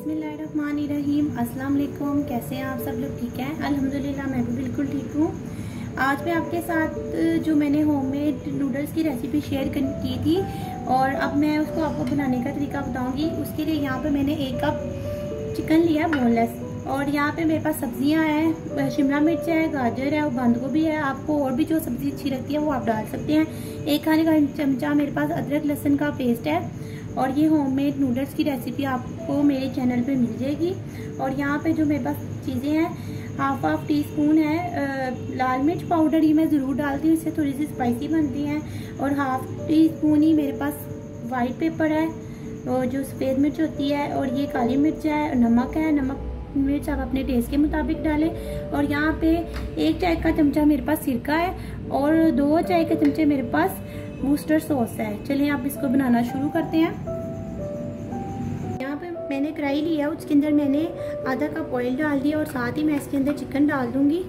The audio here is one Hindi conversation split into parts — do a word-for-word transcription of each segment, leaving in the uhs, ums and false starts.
बिस्मिल्लाहिर्रहमानिर्रहीम। अस्सलाम वालेकुम। कैसे हैं आप सब लोग? ठीक हैं? अल्हम्दुलिल्लाह मैं भी बिल्कुल ठीक हूँ। आज मैं आपके साथ जो मैंने होममेड नूडल्स की रेसिपी शेयर की थी और अब मैं उसको आपको बनाने का तरीका बताऊंगी। उसके लिए यहाँ पे मैंने एक कप चिकन लिया बोनलेस, और यहाँ पे मेरे पास सब्जियाँ हैं, शिमला मिर्च है, गाजर है और बंद गोभी है। आपको और भी जो सब्जी अच्छी लगती है वो आप डाल सकते हैं। एक खाने का चमचा मेरे पास अदरक लहसुन का पेस्ट है, और ये होममेड नूडल्स की रेसिपी आपको मेरे चैनल पे मिल जाएगी। और यहाँ पे जो मेरे पास चीज़ें हैं, हाफ हाफ टी स्पून है आ, लाल मिर्च पाउडर, ये मैं ज़रूर डालती हूँ, इससे थोड़ी सी स्पाइसी बनती है। और हाफ टी स्पून ही मेरे पास वाइट पेपर है और जो सफ़ेद मिर्च होती है, और ये काली मिर्च है, नमक है, नमक मिर्च आप अपने टेस्ट के मुताबिक डालें। और यहाँ पे एक चाय का चमचा मेरे पास सिरका है और दो चाय के चमचे मेरे पास वूस्टर सॉस है। चलिए आप इसको बनाना शुरू करते हैं। यहाँ पे मैंने कढ़ाई लिया है, उसके अंदर मैंने आधा कप ऑयल डाल दिया और साथ ही मैं इसके अंदर चिकन डाल दूंगी।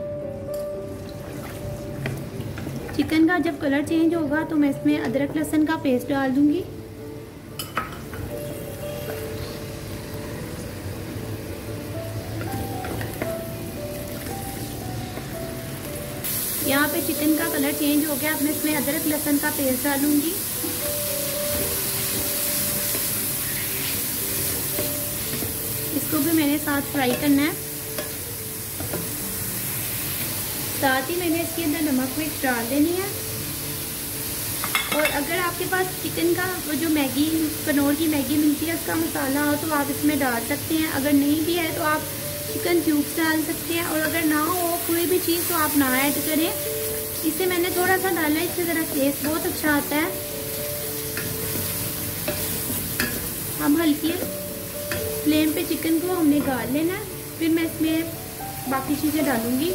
चिकन का जब कलर चेंज होगा तो मैं इसमें अदरक लहसुन का पेस्ट डाल दूंगी। यहाँ पे चिकन का कलर चेंज हो गया, अब मैं इसमें अदरक लहसुन का पेस्ट डालूंगी। इसको भी मैंने साथ फ्राई करना है। साथ ही मैंने इसके अंदर नमक मिर्च डाल देनी है। और अगर आपके पास चिकन का वो जो मैगी कनौर की मैगी मिलती है उसका मसाला हो तो आप इसमें डाल सकते हैं। अगर नहीं भी है तो आप चिकन क्यूब्स डाल सकते हैं। और अगर ना हो कोई भी चीज़ तो आप ना ऐड करें। इसे मैंने थोड़ा सा डाला है, इससे ज़रा टेस्ट बहुत अच्छा आता है। हम हल्की फ्लेम पे चिकन को हमने गाल लेना है, फिर मैं इसमें बाकी चीज़ें डालूंगी।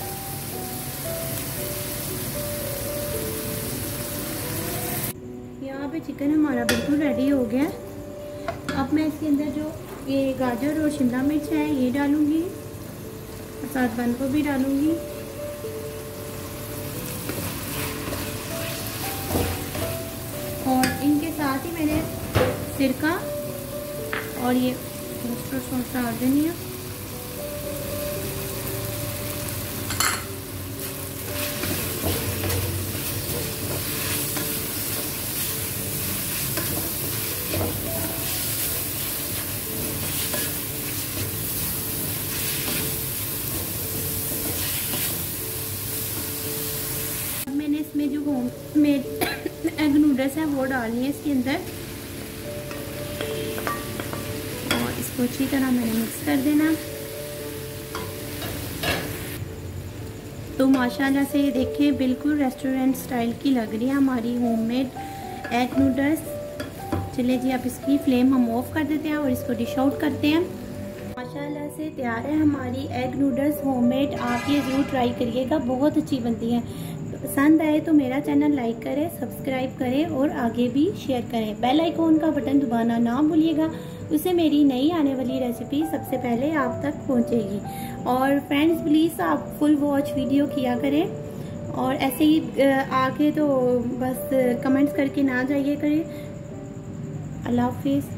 यहाँ पे चिकन हमारा बिल्कुल रेडी हो गया। अब मैं इसके अंदर जो ये गाजर और शिमला मिर्च है ये डालूंगी और साथ बंद गोभी डालूंगी। और इनके साथ ही मैंने सिरका और ये वूस्टर सॉस डाल देनी है। अब मैंने इसमें जो होम मेड एग नूडल्स है वो डालनी है इसके अंदर, और इसको अच्छी तरह मैंने मिक्स कर देना। तो माशाल्लाह से ये देखिए बिल्कुल रेस्टोरेंट स्टाइल की लग रही है हमारी होममेड एग नूडल्स। चलिए जी अब इसकी फ्लेम हम ऑफ कर देते हैं और इसको डिश आउट करते हैं। माशाल्लाह से तैयार है हमारी एग नूडल्स होममेड। आप ये ज़रूर ट्राई करिएगा, बहुत अच्छी बनती है। पसंद आए तो मेरा चैनल लाइक करें, सब्सक्राइब करें और आगे भी शेयर करें। बेल आइकॉन का बटन दबाना ना भूलिएगा, उससे मेरी नई आने वाली रेसिपी सबसे पहले आप तक पहुंचेगी। और फ्रेंड्स प्लीज़ आप फुल वॉच वीडियो किया करें, और ऐसे ही आगे तो बस कमेंट्स करके ना जाइए करें। अल्लाह हाफिज़।